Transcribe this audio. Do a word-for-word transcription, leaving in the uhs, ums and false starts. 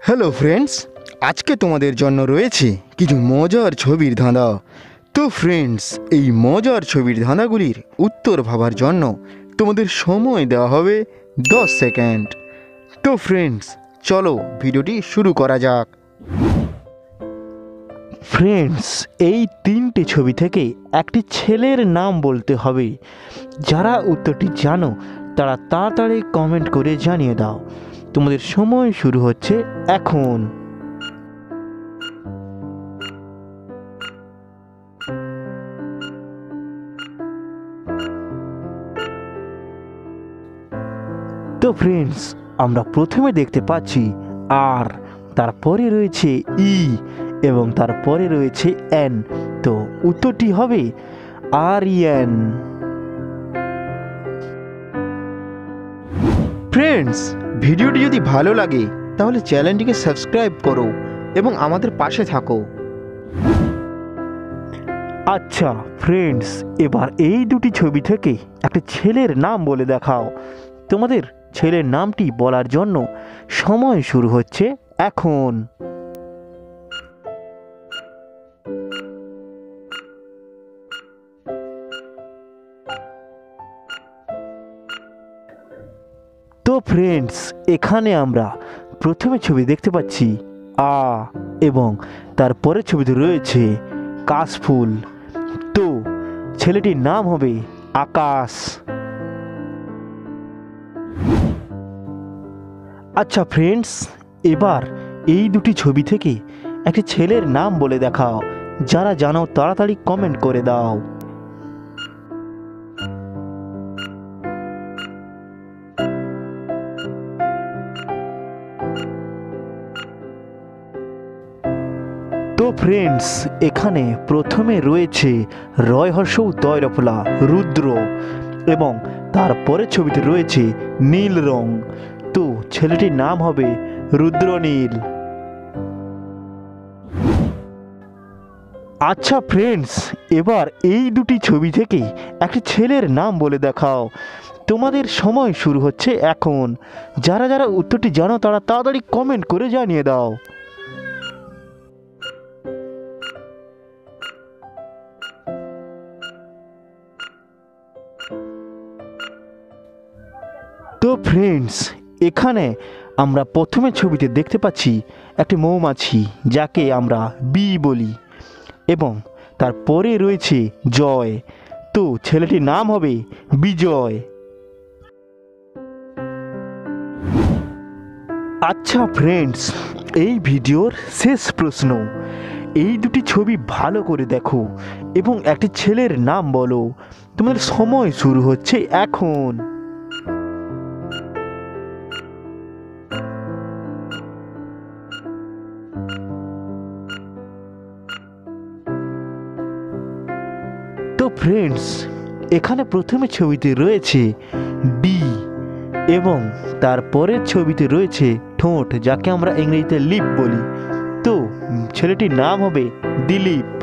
Hello friends, আজকে তোমাদের জন্য রয়েছে কিছু মজার ছবির ধাঁধা। তো ফ্রেন্ডস, এই মজার ছবির ধাঁধাগুলির উত্তর ভাবার জন্য তোমাদের সময় দেওয়া হবে দশ সেকেন্ড। তো ফ্রেন্ডস, চলো ভিডিওটি শুরু করা যাক। ফ্রেন্ডস, এই তিনটে ছবি থেকে একটি ছেলের নাম বলতে হবে। যারা উত্তরটি জানো তারা তাড়াতাড়ি কমেন্ট করে জানিয়ে দাও। তোমাদের সময় শুরু হচ্ছে এখন। তো ফ্রেন্ডস, আমরা প্রথমে দেখতে পাচ্ছি আর, তারপরে রয়েছে ই এবং তারপরে রয়েছে এন। তো উত্তরটি হবে আরিয়ান। ফ্রেন্ডস, ভিডিওটি যদি ভালো লাগে তাহলে চ্যানেলটিকে সাবস্ক্রাইব করো এবং আমাদের পাশে থাকো। আচ্ছা ফ্রেন্ডস, এবার এই দুটি ছবি থেকে একটা ছেলের নাম বলে দেখাও। তোমাদের ছেলের নামটি বলার জন্য সময় শুরু হচ্ছে এখন। তো ফ্রেন্ডস, এখানে আমরা প্রথমে ছবি দেখতে পাচ্ছি আ এবং তারপরে ছবিতে রয়েছে কাশফুল। তো ছেলেটির নাম হবে আকাশ। আচ্ছা ফ্রেন্ডস, এবার এই দুটি ছবি থেকে একটি ছেলের নাম বলে দেখাও। যারা জানো তাড়াতাড়ি কমেন্ট করে দাও। তো ফ্রেন্ডস, এখানে প্রথমে রয়েছে রয় হর্ষ তয় রফলা রুদ্র এবং তারপরে ছবিতে রয়েছে নীল রং। তো ছেলেটির নাম হবে রুদ্রনীল। আচ্ছা ফ্রেন্ডস, এবার এই দুটি ছবি থেকে একটি ছেলের নাম বলে দেখাও। তোমাদের সময় শুরু হচ্ছে এখন। যারা যারা উত্তরটি জানো তারা তাড়াতাড়ি কমেন্ট করে জানিয়ে দাও। তো ফ্রেন্ডস, এখানে আমরা প্রথমে ছবিতে দেখতে পাচ্ছি একটি মৌমাছি, যাকে আমরা বি বলি, এবং তারপরে রয়েছে জয়। তো ছেলেটির নাম হবে বিজয়। আচ্ছা ফ্রেন্ডস, এই ভিডিওর শেষ প্রশ্ন। এই দুটি ছবি ভালো করে দেখো এবং একটি ছেলের নাম বলো। তোমাদের সময় শুরু হচ্ছে এখন। তো ফ্রেন্ডস, এখানে প্রথমে ছবিতে রয়েছে ডি এবং তারপরের ছবিতে রয়েছে ঠোঁট, যাকে আমরা ইংরেজিতে লিপ বলি। তো ছেলেটির নাম হবে দিলীপ।